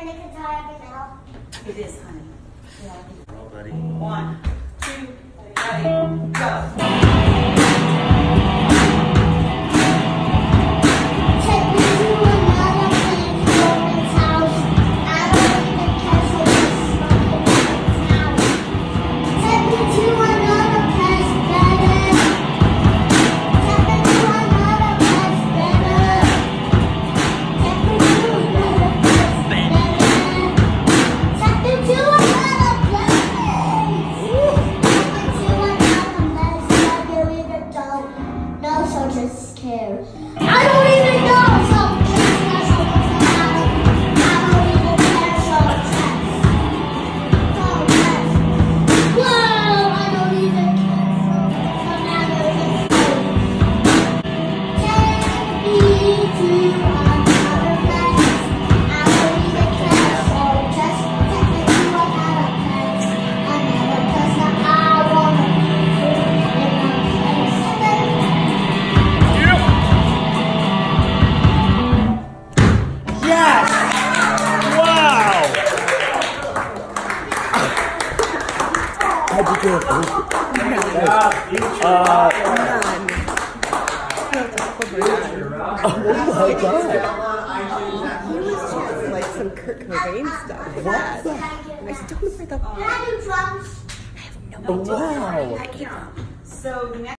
playing the guitar every now? It is, honey. Yeah. Well, buddy. 1, 2, ready, go. Just scared. I don't even know. So I don't even care. So whoa! I don't even care. So now there's take me to another place. I don't even care. So just take me to another place. Another place that I wanna be in my place. Yes! Wow! How'd you do it? Oh my God! He was just like some Kurt Cobain stuff. What the? I said, don't look for the. Can I do drums? I have no idea Wow! where that came from. So next